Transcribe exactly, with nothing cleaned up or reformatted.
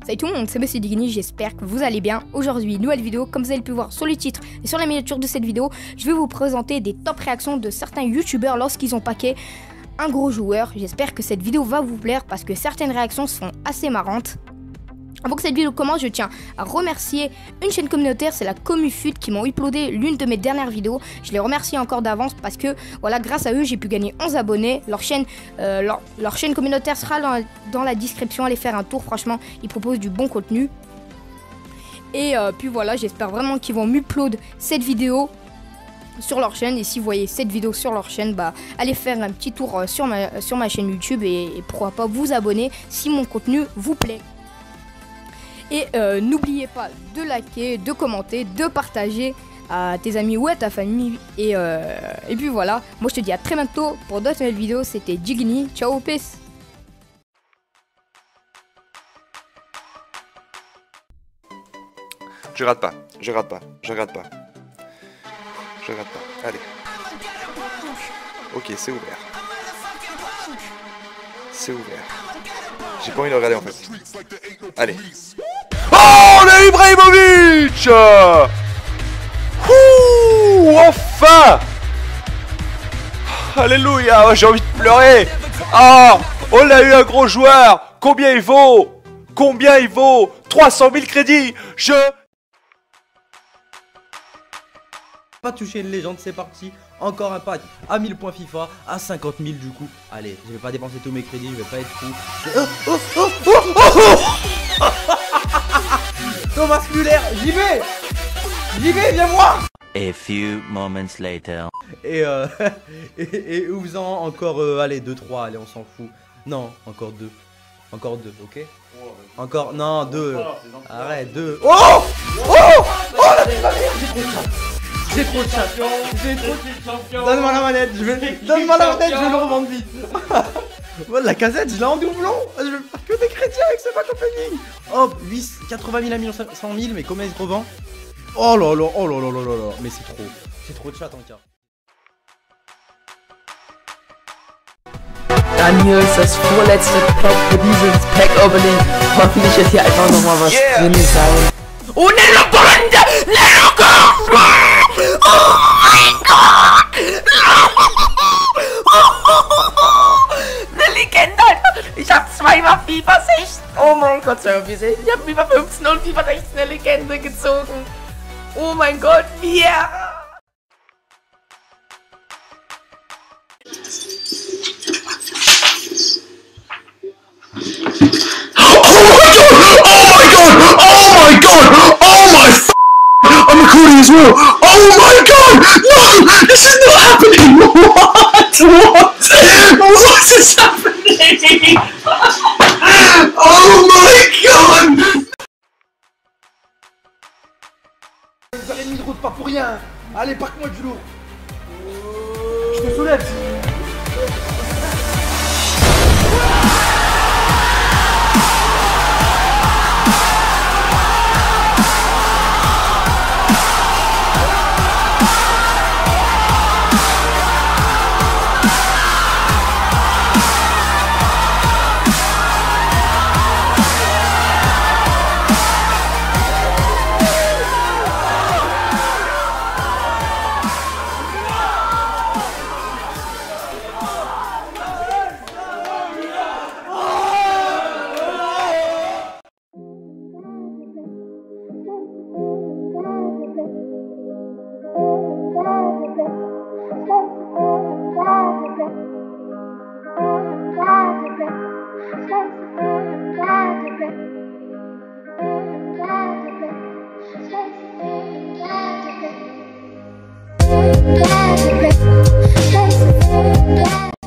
Salut tout le monde, c'est Monsieur Digny, j'espère que vous allez bien. Aujourd'hui, nouvelle vidéo, comme vous avez pu voir sur le titre et sur la miniature de cette vidéo, je vais vous présenter des top réactions de certains youtubeurs lorsqu'ils ont paqué un gros joueur. J'espère que cette vidéo va vous plaire parce que certaines réactions sont assez marrantes. Avant que cette vidéo commence, je tiens à remercier une chaîne communautaire, c'est la Comufut qui m'ont uploadé l'une de mes dernières vidéos. Je les remercie encore d'avance parce que voilà, grâce à eux, j'ai pu gagner onze abonnés. Leur chaîne, euh, leur, leur chaîne communautaire sera dans la, dans la description. Allez faire un tour, franchement, ils proposent du bon contenu. Et euh, puis voilà, j'espère vraiment qu'ils vont m'upload cette vidéo sur leur chaîne. Et si vous voyez cette vidéo sur leur chaîne, bah allez faire un petit tour euh, sur, ma, sur ma chaîne YouTube et, et pourquoi pas vous abonner si mon contenu vous plaît. Et euh, n'oubliez pas de liker, de commenter, de partager à tes amis ou à ta famille. Et, euh, et puis voilà, moi je te dis à très bientôt pour d'autres nouvelles vidéos. C'était Digny, ciao, peace. Je rate pas, je rate pas, je rate pas. Je rate pas, allez. Ok, c'est ouvert. C'est ouvert. J'ai pas envie de regarder en fait. Allez. Oh, le Ibrahimovic! Ouh, enfin! Alléluia, oh, j'ai envie de pleurer. Ah, on a eu un gros joueur. Combien il vaut? Combien il vaut? trois cent mille crédits. Je... Pas toucher une légende, c'est parti. Encore un pack à mille points FIFA, à cinquante mille du coup. Allez, je vais pas dépenser tous mes crédits, je vais pas être fou. Oh, oh, oh, oh, oh, oh Thomas Müller, j'y vais. J'y vais, viens moi. A few moments later. Et euh, et, et Ouzan encore, euh, allez, deux trois, allez, on s'en fout. Non, encore deux. Encore deux, ok. Encore, non, deux. Arrête, deux. Oh Oh Oh la j'ai trop de chat. J'ai trop de chat. Donne-moi la manette, je vais. Donne-moi la manette, je vais le revendre vite. Voilà, la casette, je l'ai en doublon. Je vais faire que des crédits avec ce pack opening. Hop, huit, quatre-vingt mille à cent mille, mais combien il se revend? Oh là là, oh là là là là là. Mais c'est trop. C'est trop de chat en cas. Dann hier ist das vorletzte Pack für dieses Pack-Opening. Hoffentlich ist hier einfach nochmal was yeah. drin sein. Oh, Nello Bonde! Nello Bonde! Oh mein Gott! Eine Legende, Alter! Ich hab zweimal FIFA sechzehn. Oh mein Gott, zweimal FIFA sechzehn. Ich hab FIFA fünfzehn und FIFA sechzehn eine Legende gezogen. Oh mein Gott, wie yeah. I'm recording as well. Oh my god! No! This is not happening! What? What? What is happening? Oh my god! Vous avez mis de route pas pour rien. Allez, parque-moi du lourd. Je te soulève. Thank you.